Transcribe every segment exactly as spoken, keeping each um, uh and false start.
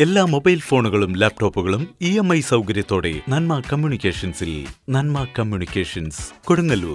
എല്ലാ മൊബൈൽ ഫോണുകളും ലാപ്ടോപ്പുകളും ഇ എം ഐ സൗകര്യത്തോടെ നന്മ കമ്മ്യൂണിക്കേഷൻസിൽ. നന്മ കമ്മ്യൂണിക്കേഷൻസ്, കൊടുങ്ങല്ലൂർ.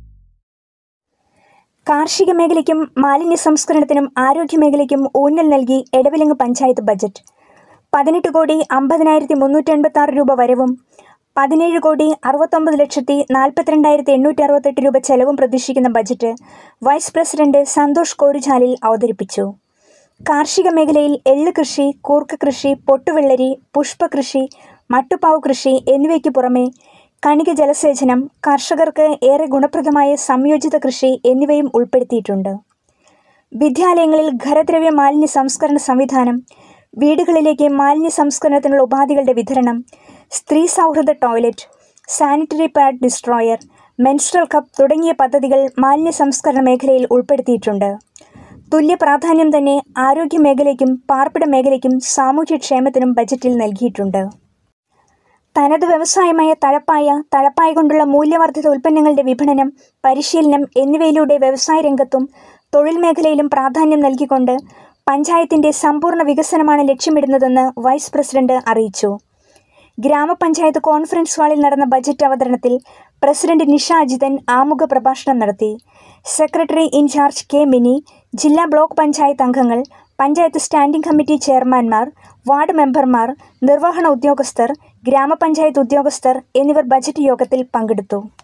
കാർഷിക മേഖലയ്ക്കും മാലിന്യ സംസ്കരണത്തിനും ആരോഗ്യ മേഖലയ്ക്കും ഊന്നൽ നൽകി എടവിലങ്ങ് പഞ്ചായത്ത് ബജറ്റ്. പതിനെട്ട് കോടി അമ്പതിനായിരത്തി മുന്നൂറ്റി എൺപത്തി ആറ് രൂപ വരവും പതിനേഴ് കോടി അറുപത്തൊമ്പത് ലക്ഷത്തി നാൽപ്പത്തിരണ്ടായിരത്തി എണ്ണൂറ്റി അറുപത്തെട്ട് രൂപ ചെലവും പ്രതീക്ഷിക്കുന്ന budget vice president Santhosh Koruchalil അവതരിപ്പിച്ചു. കാർഷിക മേഖലയിൽ എള്ള് കൃഷി, കൂർക്ക കൃഷി, പൊട്ടുവെള്ളരി, പുഷ്പകൃഷി, മട്ടുപ്പാവ് കൃഷി എന്നിവയ്ക്ക് പുറമെ കണിക ജലസേചനം, കർഷകർക്ക് ഏറെ ഗുണപ്രദമായ സംയോജിത കൃഷി എന്നിവയും ഉൾപ്പെടുത്തിയിട്ടുണ്ട്. വിദ്യാലയങ്ങളിൽ ഖരദ്രവ്യ മാലിന്യ സംസ്കരണ സംവിധാനം, വീടുകളിലേക്ക് മാലിന്യ സംസ്കരണത്തിനുള്ള ഉപാധികളുടെ വിതരണം, സ്ത്രീ സൗഹൃദ toilet, sanitary pad destroyer, menstrual cup തുടങ്ങിയ പദ്ധതികൾ മാലിന്യ സംസ്കരണ മേഖലയിൽ ഉൾപ്പെടുത്തിയിട്ടുണ്ട്. തുല്യ പ്രാധാന്യം തന്നെ ആരോഗ്യ മേഖലയ്ക്കും പാർപ്പിട മേഖലയ്ക്കും സാമൂഹ്യക്ഷേമത്തിനും ബജറ്റിൽ നൽകിയിട്ടുണ്ട്. തനത് വ്യവസായമായ തഴപ്പായ, തഴപ്പായ കൊണ്ടുള്ള മൂല്യവർദ്ധിത ഉൽപ്പന്നങ്ങളുടെ വിപണനം, പരിശീലനം എന്നിവയിലൂടെ വ്യവസായ രംഗത്തും തൊഴിൽ മേഖലയിലും പ്രാധാന്യം നൽകിക്കൊണ്ട് പഞ്ചായത്തിന്റെ സമ്പൂർണ്ണ വികസനമാണ് ലക്ഷ്യമിടുന്നതെന്ന് വൈസ് പ്രസിഡന്റ് അറിയിച്ചു. ഗ്രാമപഞ്ചായത്ത് കോൺഫറൻസ് ഹാളിൽ നടന്ന ബജറ്റ് അവതരണത്തിൽ പ്രസിഡന്റ് നിഷ അജിതൻ ആമുഖ പ്രഭാഷണം നടത്തി. സെക്രട്ടറി ഇൻചാർജ് കെ മിനി, ജില്ലാ ബ്ലോക്ക് പഞ്ചായത്ത് അംഗങ്ങൾ, പഞ്ചായത്ത് സ്റ്റാൻഡിംഗ് കമ്മിറ്റി ചെയർമാൻമാർ, വാർഡ് മെമ്പർമാർ, നിർവഹണ ഉദ്യോഗസ്ഥർ, ഗ്രാമപഞ്ചായത്ത് ഉദ്യോഗസ്ഥർ എന്നിവർ ബജറ്റ് യോഗത്തിൽ പങ്കെടുത്തു.